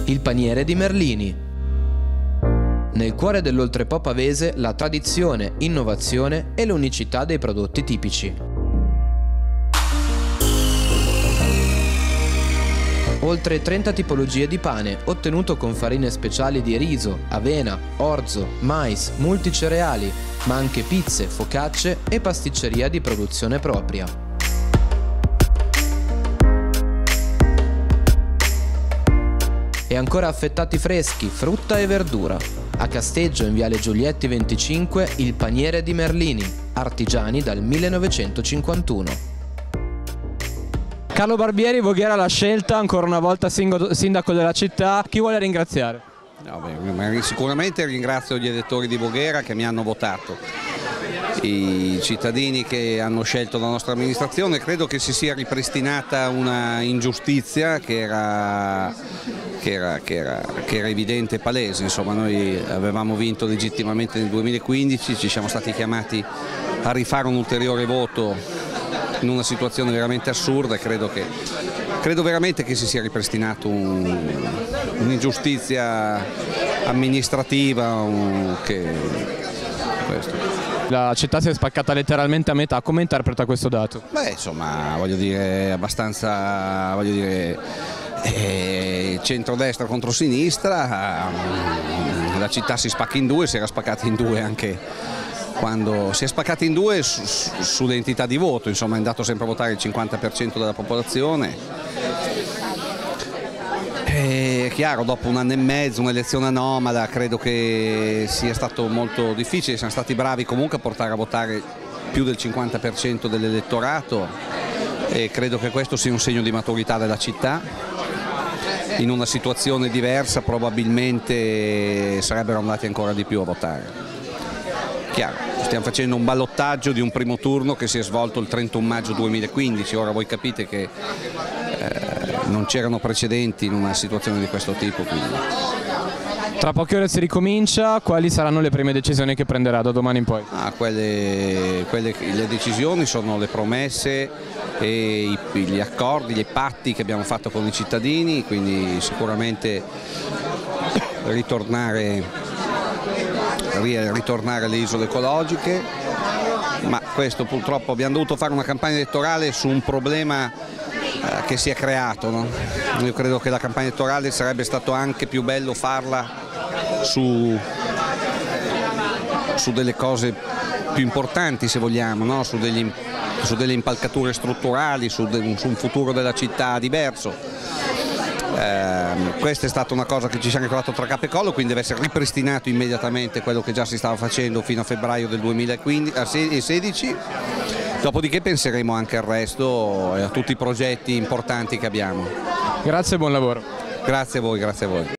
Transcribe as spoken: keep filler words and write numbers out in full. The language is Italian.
il paniere di Merlini. Nel cuore dell'oltrepò pavese la tradizione, innovazione e l'unicità dei prodotti tipici. Oltre trenta tipologie di pane, ottenuto con farine speciali di riso, avena, orzo, mais, multicereali, ma anche pizze, focacce e pasticceria di produzione propria. E ancora affettati freschi, frutta e verdura. A Casteggio, in viale Giulietti venticinque, il paniere di Merlini, artigiani dal millenovecentocinquantuno. Carlo Barbieri, Voghera la scelta, ancora una volta sindaco della città, chi vuole ringraziare? No, beh, sicuramente ringrazio gli elettori di Voghera che mi hanno votato, i cittadini che hanno scelto la nostra amministrazione. Credo che si sia ripristinata una ingiustizia che era, che era, che era, che era evidente e palese. Insomma, noi avevamo vinto legittimamente nel duemilaquindici, ci siamo stati chiamati a rifare un ulteriore voto in una situazione veramente assurda e credo, che, credo veramente che si sia ripristinato un'ingiustizia amministrativa un, che, questo. La città si è spaccata letteralmente a metà, come interpreta questo dato? Beh, insomma, voglio dire, abbastanza, voglio dire, eh, centrodestra contro sinistra, la città si spacca in due, si era spaccata in due anche quando si è spaccata in due su, su, sull'entità di voto, insomma è andato sempre a votare il cinquanta per cento della popolazione. È chiaro, dopo un anno e mezzo, un'elezione anomala, credo che sia stato molto difficile, siamo stati bravi comunque a portare a votare più del cinquanta per cento dell'elettorato e credo che questo sia un segno di maturità della città. In una situazione diversa probabilmente sarebbero andati ancora di più a votare. Chiaro, stiamo facendo un ballottaggio di un primo turno che si è svolto il trentuno maggio duemilaquindici, ora voi capite che eh, non c'erano precedenti in una situazione di questo tipo. Quindi. Tra poche ore si ricomincia, quali saranno le prime decisioni che prenderà da domani in poi? Ah, quelle, quelle, le decisioni sono le promesse e i, gli accordi, i patti che abbiamo fatto con i cittadini, quindi sicuramente ritornare ritornare alle isole ecologiche, ma questo purtroppo abbiamo dovuto fare una campagna elettorale su un problema eh, che si è creato, no? Io credo che la campagna elettorale sarebbe stato anche più bello farla su, su delle cose più importanti, se vogliamo, no? su, degli, su delle impalcature strutturali, su, de, su un futuro della città diverso. Eh, questa è stata una cosa che ci siamo ritrovato tra capo e collo, quindi deve essere ripristinato immediatamente quello che già si stava facendo fino a febbraio del duemilasedici, dopodiché penseremo anche al resto e a tutti i progetti importanti che abbiamo. Grazie e buon lavoro. Grazie a voi, grazie a voi.